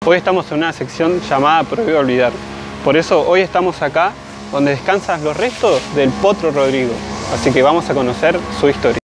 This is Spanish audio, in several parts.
Hoy estamos en una sección llamada Prohibido Olvidar. Por eso hoy estamos acá donde descansan los restos del Potro Rodrigo. Así que vamos a conocer su historia.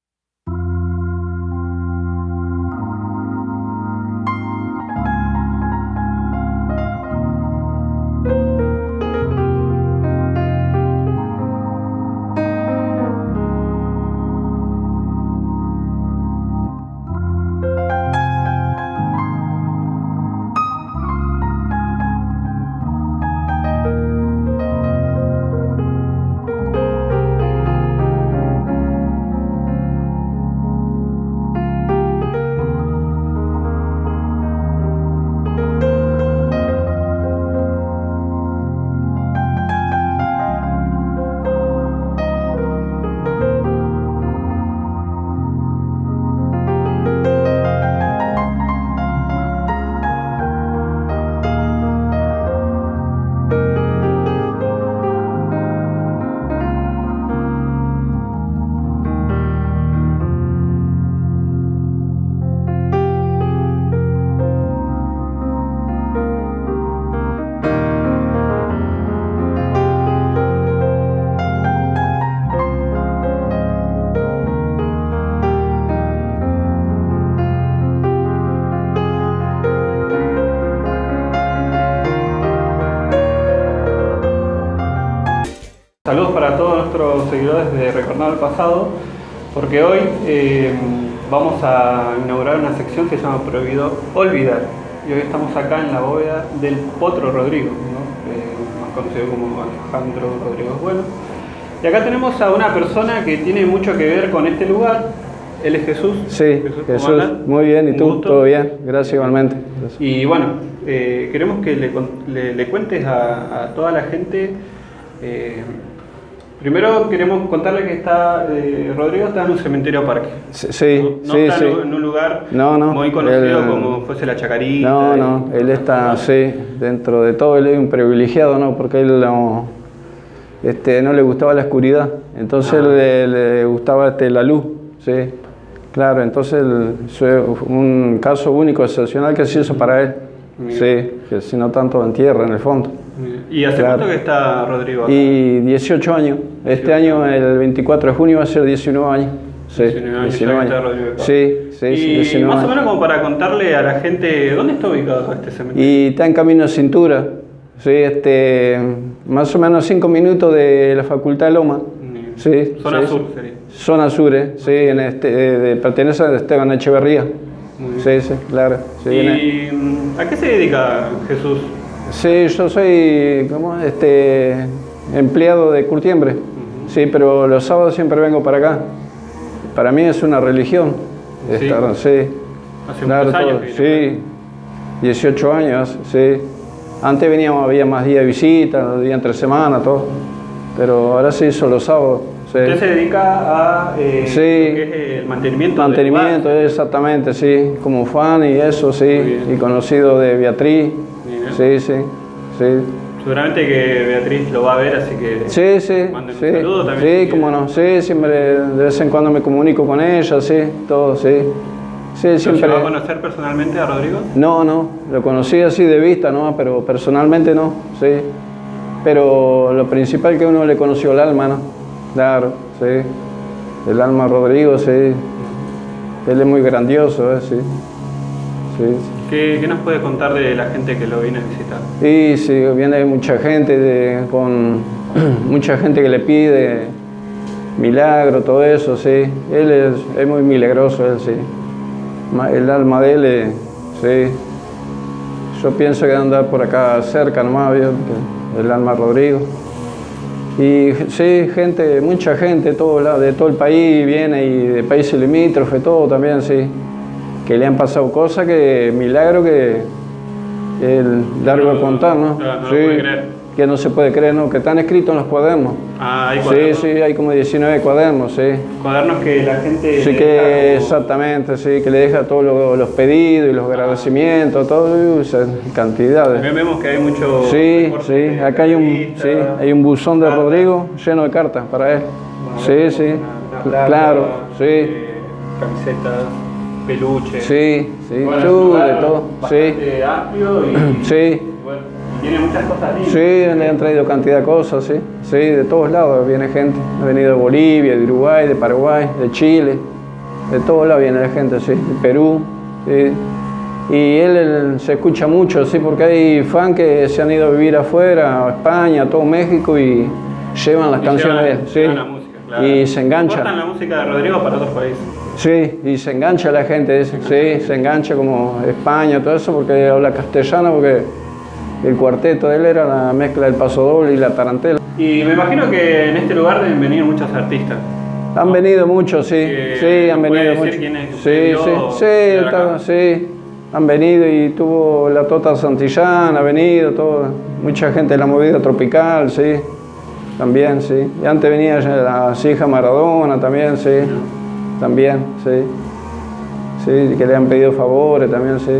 Saludos para todos nuestros seguidores de Recordando el Pasado, porque hoy vamos a inaugurar una sección que se llama Prohibido Olvidar. Y hoy estamos acá en la bóveda del Potro Rodrigo, ¿no? Más conocido como Alejandro Rodríguez Bueno. Y acá tenemos a una persona que tiene mucho que ver con este lugar. Él es Jesús. Sí, Jesús, muy bien. ¿Y tú? ¿Todo bien? Gracias igualmente. Gracias. Y bueno, queremos que le cuentes a toda la gente. Primero queremos contarle que Rodrigo está en un cementerio parque. Sí, no sí, está sí. en un lugar no, muy conocido como fuese la Chacarita. No, él está, sí, dentro de todo él es un privilegiado, ¿no? Porque él no le gustaba la oscuridad, entonces le gustaba la luz, sí. Claro, entonces fue un caso único, excepcional que se hizo para él. Bien. Sí, que si no tanto en tierra, en el fondo. ¿Y hace cuánto que está Rodrigo acá? Y 18 años. Este año, el 24 de junio, va a ser 19 años. Sí, 19 años. Sí, y 19 más años. o menos como para contarle a la gente, ¿dónde está ubicado este cementerio? Y está en camino a Cintura. Sí, más o menos 5 minutos de la Facultad de Loma. Sí, Zona sur sería. Zona sur, sí, pertenece a Esteban Echeverría. Sí, claro. Sí, ¿Y a qué se dedica Jesús? Sí, yo soy empleado de curtiembre, sí, pero los sábados siempre vengo para acá. Para mí es una religión. ¿Sí? Sí. Hace muchos años. Sí, 18 años, sí. Antes había más días de visita, los días entre semana, todo. Pero ahora se hizo los sábados. Sí. ¿Usted se dedica a lo que es el mantenimiento? Mantenimiento, exactamente, sí. Como fan y eso, sí. Y conocido de Beatriz. Sí. Seguramente que Beatriz lo va a ver, así que manden un saludo también. Sí, cómo no, sí, siempre de vez en cuando me comunico con ella, sí, todo, sí. Sí, siempre. ¿Lo va a conocer personalmente a Rodrigo? No, lo conocí así de vista, ¿no? Pero personalmente no, sí. Pero lo principal que uno le conoció el alma, ¿no? Claro, sí. El alma Rodrigo, sí. Él es muy grandioso, sí. ¿Qué nos puede contar de la gente que lo viene a visitar? Y sí, viene mucha gente, mucha gente que le pide milagro, todo eso, sí. Él es muy milagroso, él sí. El alma de él, sí. Yo pienso que debe andar por acá cerca nomás, ¿vio? El alma Rodrigo. Y sí, mucha gente de todo el país viene y de países limítrofes, todo también, sí. Que le han pasado cosas milagro que es largo de contar, ¿no? No sí, lo puede creer. Que no se puede creer, ¿no? Que están escritos en los cuadernos. ¿Hay cuadernos? Sí, hay como 19 cuadernos, sí. Cuadernos que la gente... Sí, exactamente, sí, que le deja todos los pedidos y los agradecimientos, todo, cantidades. También vemos que hay mucho... Sí, acá hay un buzón de Rodrigo lleno de cartas para él. Claro, camisetas, peluches. Sí, sí, Bueno, de todo, bastante amplio y, sí. bueno, tiene muchas cosas lindas. Sí, le han traído cantidad de cosas, sí. Sí, de todos lados viene gente. Ha venido de Bolivia, de Uruguay, de Paraguay, de Chile. De todos lados viene la gente, sí. De Perú, sí. Y él se escucha mucho, sí, porque hay fans que se han ido a vivir afuera, a España, a todo México y llevan las canciones de él, sí. Llevan la música, claro. Y se engancha. Importan la música de Rodrigo para otros países. Sí, y se engancha la gente, sí, se engancha como España, todo eso, porque habla castellano, porque el cuarteto de él era la mezcla del pasodoble y la tarantela. Y me imagino que en este lugar deben venir muchos artistas. Han venido muchos, sí, sí, han venido muchos. Sí, sí, han venido y tuvo la Tota Santillán, ha venido, todo, mucha gente de la movida tropical, sí, también, sí. Y antes venía la hija Maradona también, sí, también, sí. Sí, que le han pedido favores también, sí.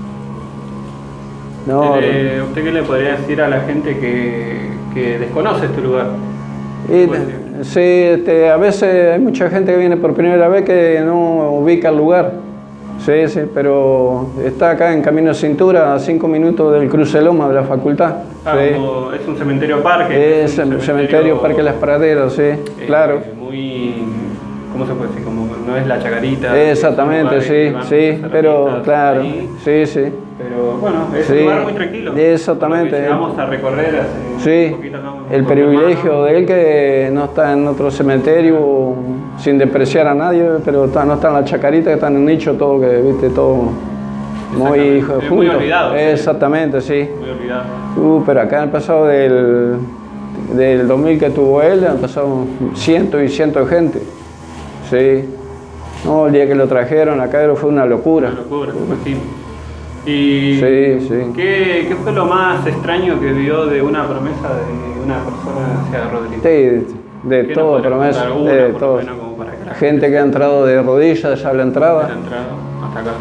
No, ¿Usted qué le podría decir a la gente que desconoce este lugar? Sí, a veces hay mucha gente que viene por primera vez que no ubica el lugar. Sí, sí, pero está acá en Camino de Cintura, a 5 minutos del cruce Loma de la facultad. Sí. Es un cementerio parque. Es un cementerio Parque Las Praderas, sí, claro. Muy, ¿cómo se puede decir? Como no es la Chacarita. Exactamente, sí, sí, pero claro, ahí. Sí, sí. Pero bueno, es Sí, un lugar muy tranquilo. Exactamente. Vamos a recorrer hace un poquito. El privilegio de él que no está en otro cementerio, sin despreciar a nadie, pero no está en la Chacarita, que está en el nicho, todo, que viste, todo muy junto. Muy olvidado. Exactamente, sí. Muy olvidado. Pero acá han pasado del 2000 que tuvo él, han pasado cientos y cientos de gente. Sí. No, el día que lo trajeron acá fue una locura. Una locura, me imagino. ¿Y sí. ¿Qué fue lo más extraño que vio de una promesa de una persona hacia Rodrigo? Sí, de todo, promesa, de todo. Gente que ha entrado de rodillas ya a la entrada. Hasta acá.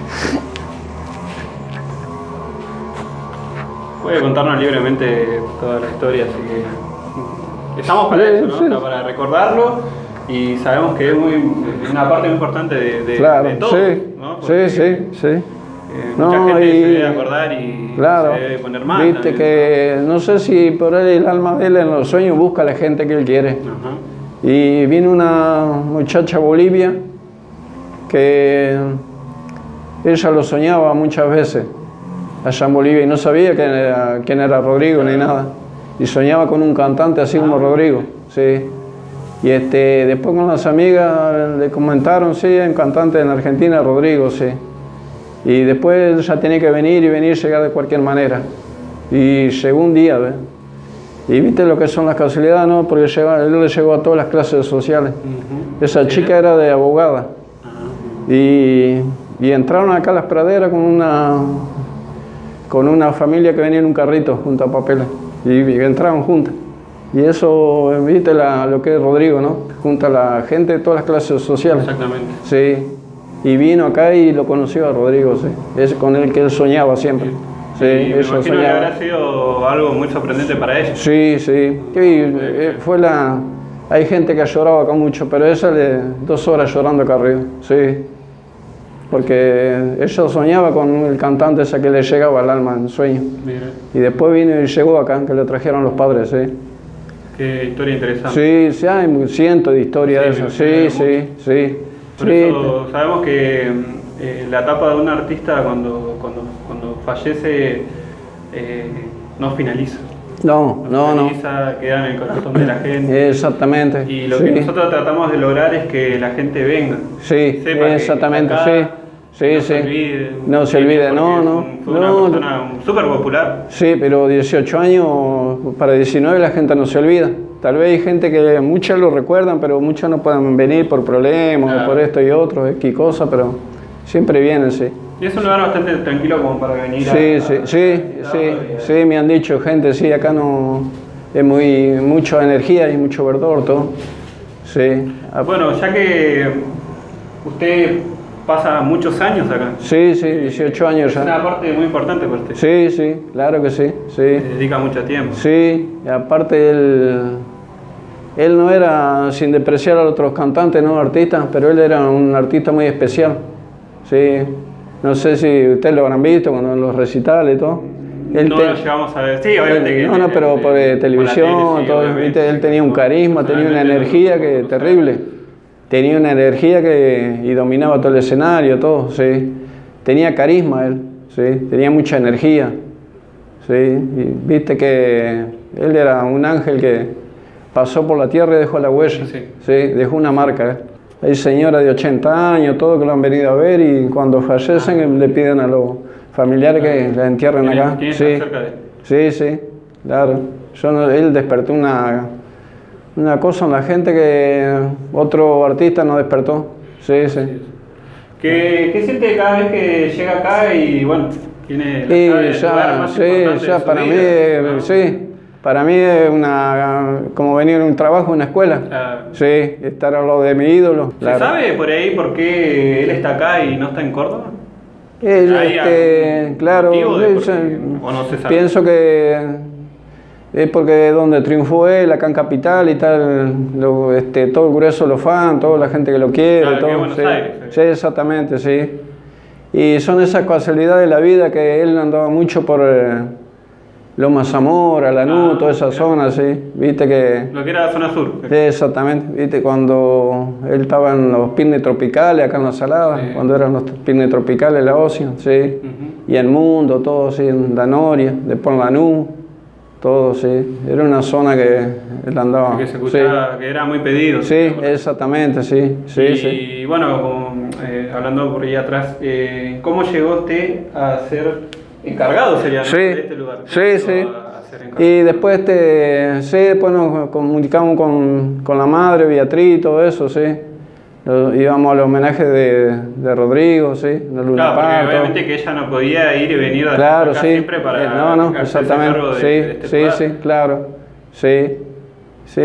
Puede contarnos libremente toda la historia, así que estamos para eso, ¿no? Sí. Para recordarlo y sabemos que es una parte muy importante de todo, sí, ¿no? Sí. Mucha gente se debe acordar y claro, se debe poner mal. Viste también, que no sé si por ahí el alma de él en los sueños busca a la gente que él quiere. Ajá. Y vino una muchacha Bolivia que ella lo soñaba muchas veces allá en Bolivia y no sabía quién era Rodrigo ni nada. Y soñaba con un cantante así como Rodrigo, sí. Y después con las amigas le comentaron, sí, hay un cantante en Argentina, Rodrigo, sí. Y después ya tenía que venir llegar de cualquier manera. Y llegó un día, ¿ves? Y viste lo que son las casualidades, ¿no? Porque él le llegó a todas las clases sociales. Esa chica era de abogada. Y entraron acá a Las Praderas con una familia que venía en un carrito junto a papeles. Y entraron juntas. Y eso, viste lo que es Rodrigo, ¿no? Junta a la gente de todas las clases sociales. Exactamente. Sí. Y vino acá y lo conoció a Rodrigo, sí. Es con el que él soñaba siempre. Sí, me imagino que habrá sido algo muy sorprendente para ellos. Sí. Hay gente que ha llorado acá mucho, pero ella 2 horas llorando acá arriba, sí. Porque ella soñaba con el cantante ese que le llegaba al alma en sueño. Mira. Y después vino y llegó acá, que le trajeron los padres, sí. Qué historia interesante. Sí, hay cientos de historias de eso, sí. Por eso sabemos que la etapa de un artista cuando fallece no finaliza. No. Queda en el corazón de la gente. Exactamente. Y lo que nosotros tratamos de lograr es que la gente venga. Sí, exactamente, No se olvide, Fue una persona súper popular. Sí, pero 18 años, para 19 la gente no se olvida. Tal vez hay gente que muchas lo recuerdan, pero muchas no pueden venir por problemas, claro, por esto y otro, X cosas, pero siempre vienen, sí. Y es un lugar bastante tranquilo como para venir Sí, me han dicho gente, sí, acá no es mucha energía y mucho verdor, todo. Sí. Bueno, ya que usted pasa muchos años acá. Sí, 18 años ya. Es una parte muy importante para usted. Sí, claro que sí. Le dedica mucho tiempo. Sí, y aparte él no era, sin despreciar a otros cantantes, no artistas, pero él era un artista muy especial. Sí. No sé si ustedes lo habrán visto cuando en los recitales y todo. No lo llegamos a ver, sí, obviamente que... No, pero por televisión, tele, sí, todo, ¿viste? Él tenía un carisma, tenía una energía que terrible. Tenía una energía y dominaba todo el escenario, todo, sí. Tenía carisma él, sí, tenía mucha energía. Sí, y viste que él era un ángel que pasó por la tierra y dejó la huella, Sí. sí, dejó una marca. Hay señoras de 80 años, todo que lo han venido a ver y cuando fallecen le piden a los familiares que la entierren acá. ¿Quién Sí, está cerca de él? sí, claro. Él despertó una cosa en la gente que otro artista no despertó. Sí, sí. ¿Qué siente cada vez que llega acá y bueno, tiene Y el lugar más importante ya de su para mí, vida, ¿no? sí, para mí es como venir a un trabajo en una escuela. Claro. Sí, estar al lado de mi ídolo. ¿Se claro. sabe por ahí por qué él está acá y no está en Córdoba? ¿Hay algún claro, motivo de por sí, qué? ¿O no se sabe? pienso que es porque es donde triunfó él, acá en Capital y tal, todo el grueso de los fans, toda la gente que lo quiere, Claro, que todo. Buenos Sí, Aires, sí, exactamente, sí. Y son esas casualidades de la vida que él andaba mucho por Loma Zamora, Lanús, toda esa zona, sí. Viste que... Lo que era la zona sur. Sí, exactamente, viste, cuando él estaba en los picnics tropicales, acá en la Salada, Sí. cuando eran los picnics tropicales, la Ocean, sí. Ujú. Y el Mundo, todo, sí, en la Noria, después en Lanús, todo, sí. Era una zona que él andaba. Que se escuchaba, que era muy pedido. Sí, exactamente, sí, sí, y sí. bueno, hablando por ahí atrás, ¿cómo llegó usted a ser encargado, sería, ¿no? Sí, de este lugar? ¿Cómo sí, llegó sí. a ser encargado? Y después, sí, después nos comunicamos con la madre, Beatriz, todo eso, sí. Íbamos al homenaje de Rodrigo, sí, de Luna Claro, porque Park, todo. obviamente que ella no podía ir y venir Claro, acá sí. siempre para No, hacerse exactamente. cargo de Sí, este sí, lugar. sí, claro. Sí. Sí,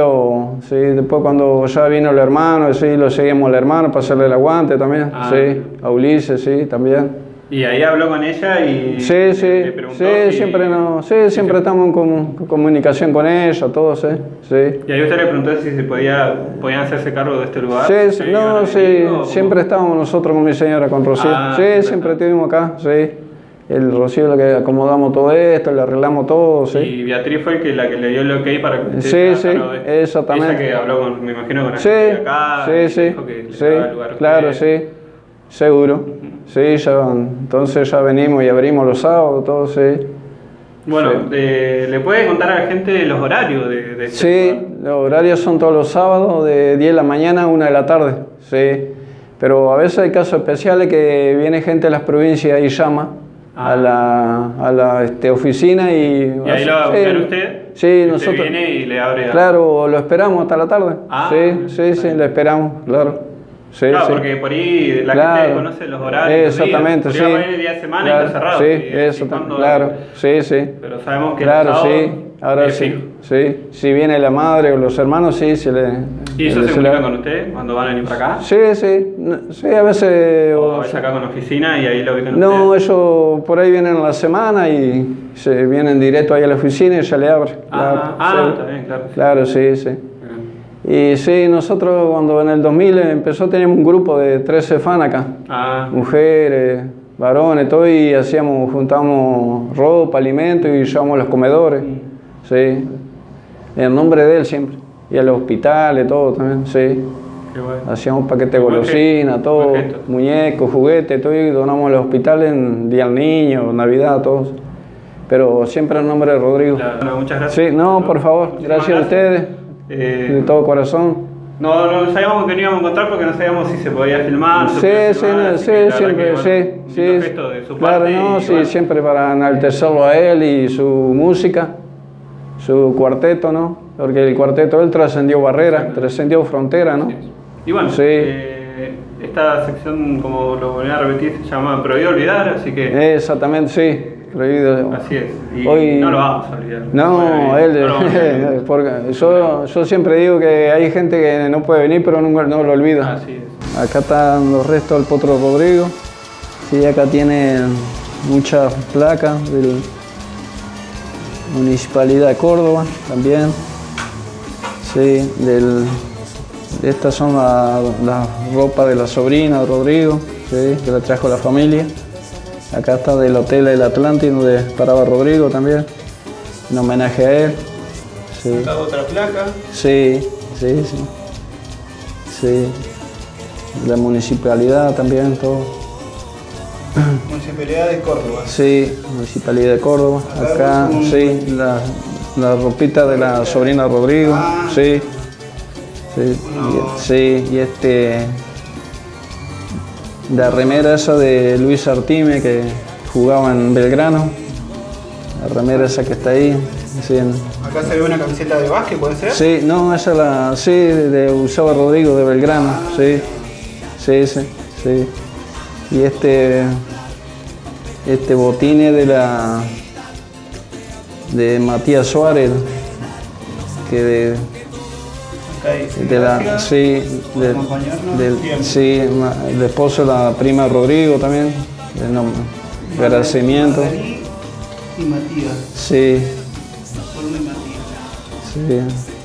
después cuando ya vino el hermano, sí, lo seguimos al hermano para hacerle el aguante también. Ah. Sí, a Ulises, sí, también. Y ahí habló con ella y Sí, le preguntó si... siempre estamos en comunicación con ella, todo, sí, sí. Y ahí usted le preguntó si podían hacerse cargo de este lugar. Sí, ¿Se no, iban a sí, venir o siempre estábamos nosotros con mi señora, con Rocío. Ah, Sí, siempre siempre está. estuvimos acá, sí. El Rocío lo que acomodamos todo esto, le arreglamos todo, sí. Y Beatriz fue la que le dio el ok para que usted Sí, se sí, haga cargo de esto. exactamente. Ella que habló con, me imagino, con la Sí, gente de acá. sí, y sí, dijo que le sí, daba el lugar a claro, usted. sí, seguro. Sí, entonces ya venimos y abrimos los sábados, todo, sí. Bueno, Sí. ¿le puede contar a la gente los horarios de este Sí, lugar? los horarios son todos los sábados de 10 de la mañana a 1 de la tarde, sí. Pero a veces hay casos especiales que viene gente de las provincias y llama a la oficina y... ¿Y ahí lo va a buscar usted? Sí, Usted nosotros... viene y le abre... Claro, lo esperamos hasta la tarde. Ah, sí, lo esperamos, claro. Sí, Claro, sí. porque por ahí la Claro. gente conoce los horarios. los Exactamente, días. sí. Por ahí el día de semana Claro, está cerrado. sí, y así exactamente, cuando- claro, sí. Pero sabemos que Claro, el sábado sí, ahora es sí, fijo. sí. Si viene la madre o los hermanos, sí, se le... ¿Y eso se le- comunica con usted cuando van a venir para acá? Sí, a veces... ¿O es acá con la oficina y ahí lo ubican No, ustedes? ellos por ahí vienen a la semana y se vienen directo ahí a la oficina y ya le abre. Claro, está bien, claro. Claro, sí. Y sí, nosotros cuando en el 2000 empezó teníamos un grupo de 13 fans acá. Mujeres, varones, todo, y juntábamos ropa, alimentos y llevábamos a los comedores. Sí, en nombre de él siempre. Y a los hospitales, todo también, sí. Qué bueno. Hacíamos paquetes de Buen golosina, gesto, todo, buen gesto. muñecos, juguetes, todo, y donamos a los hospitales en Día del Niño, Navidad, todos. Pero siempre en nombre de Rodrigo. Claro, bueno, muchas gracias. Sí, no, por favor, Muchísimas gracias a ustedes, de todo corazón. No sabíamos que no íbamos a encontrar porque no sabíamos si se podía filmar. Sí, siempre, sí. Claro, no, sí, siempre para enaltecerlo a él y su música, su cuarteto, ¿no? Porque el cuarteto él trascendió barreras, trascendió fronteras, ¿no? Y bueno, Sí. esta sección, como lo volví a repetir, se llama Prohibido Olvidar, así que Exactamente, sí. Prohibido. así es. Y Hoy- no lo vamos a olvidar. No, No lo vamos a olvidar. porque yo siempre digo que hay gente que no puede venir, pero nunca no lo olvida. Así es. Acá están los restos del Potro Rodrigo. Sí, acá tiene muchas placas de la Municipalidad de Córdoba también. Sí, estas son las ropas de la sobrina de Rodrigo. sí, que la trajo la familia. Acá está del Hotel El Atlantic, donde paraba Rodrigo también, en homenaje a él. Sí. Acá otra placa. Sí, sí, sí. Sí. La municipalidad también, todo. Municipalidad de Córdoba. Sí, Municipalidad de Córdoba. Acá, sí, la ropita de la sobrina de Rodrigo. Ah. Sí. Sí, sí, y la remera esa de Luis Artime que jugaba en Belgrano, la remera esa que está ahí. Sí, Acá se ve una camiseta de básquet, ¿puede ser? sí, no, esa sí, de usaba Rodrigo de Belgrano, sí, sí, sí, sí. Y este botine de Matías Suárez, que sí, el esposo de la prima de Rodrigo también, de agradecimiento. Y Matías. Sí. Sí.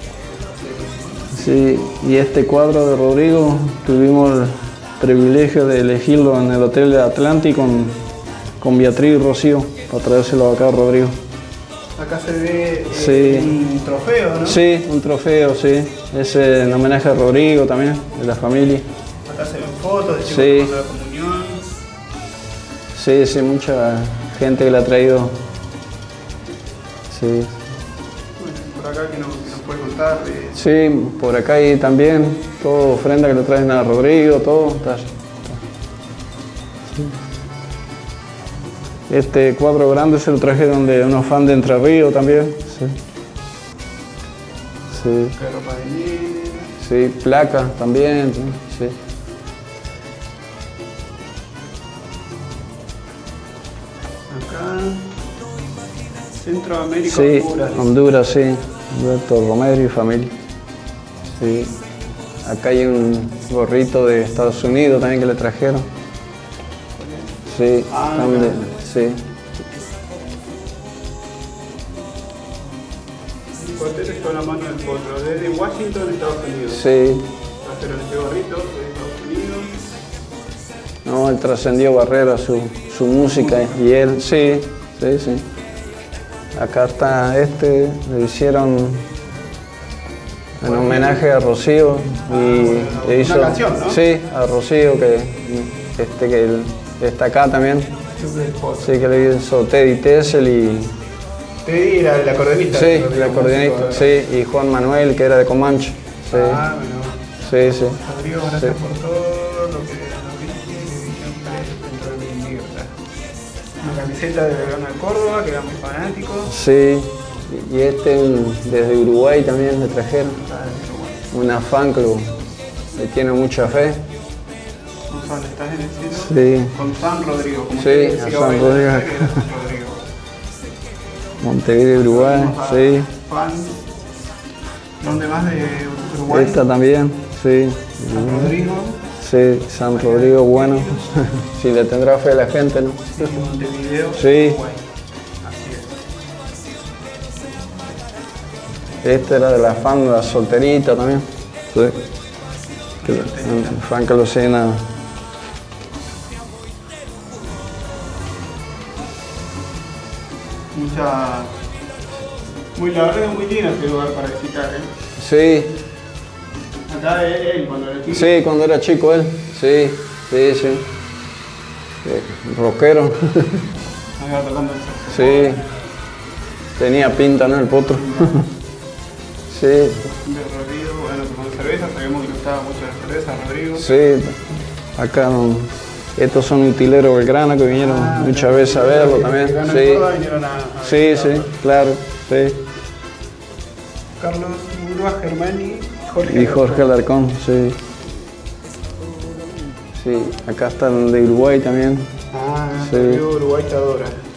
Sí, y este cuadro de Rodrigo tuvimos el privilegio de elegirlo en el Hotel Atlantic con Beatriz y Rocío, para traérselo acá a Rodrigo. Acá se ve sí. Un trofeo, ¿no? Sí, un trofeo, sí. Es en homenaje a Rodrigo también, de la familia. Acá se ven fotos de chicos sí. de la comunión. Sí, sí, mucha gente que la ha traído. Sí. Bueno, por acá que nos puede contar. Sí, por acá y también, todo ofrenda que le traen a Rodrigo, todo. Sí. Este cuadro grande se lo trajeron de unos fans de Entre Ríos también. Sí. Sí. Ropa de nieve. Sí, placas también. Sí. Acá. Centroamérica, sí, Honduras. Honduras, sí. Humberto Romero y familia. Sí. Acá hay un gorrito de Estados Unidos también que le trajeron. Sí, también, sí. El cuarteto está en la mano del potro, desde Washington, Estados Unidos. Sí. Trajeron este gorrito de Estados Unidos. No, él trascendió barreras, su música y él, sí, sí, sí. Acá está le hicieron en homenaje a Rocío y le hizo, una canción, ¿no? Sí, a Rocío que él está acá también. Sí, que le hizo Teddy Tessel y Teddy era el acordeonista. sí, el acordeonista, sí, y Juan Manuel que era de Comanche. Sí. Ah, bueno. Sí, sí. Rodrigo, gracias por todo lo que viste, División 3 dentro de mi libertad. Una camiseta de Belgrano de Córdoba, que era muy fanático. Sí, y desde Uruguay también le trajeron. Una fan club, le tiene mucha fe. Gonzalo, ¿estás en el cielo? Sí. Con San Rodrigo, como Sí, te decía, a San Rodrigo. Rodrigo. Montevideo, Uruguay, sí. Fans. ¿Dónde más de Uruguay? Esta también, sí. San Rodrigo. Sí, San Rodrigo, bueno. Si le tendrá fe a la gente, ¿no? Sí, Montevideo, sí. Uruguay. Así es. Esta era de la fan de la solterita también. Sí. Fan que lo cena. La verdad es muy lindo este lugar para visitar, ¿eh? Sí. Acá él, cuando era chico. Sí, cuando era chico él. Sí, sí, sí. Rockero. Acá tocando el saxofón. Sí. Tenía pinta, ¿no? El potro. Sí. De Rodrigo, bueno, tomando cerveza, sabemos que le gustaba mucho la cerveza, Rodrigo. Sí. Acá estos son utileros Belgrano que vinieron muchas veces a verlo también. Sí. Sí, sí, claro. Sí. Carlos Urba, Germani, y Jorge Alarcón, sí. Sí, acá están de Uruguay también. Ah, sí. Uruguay te adora.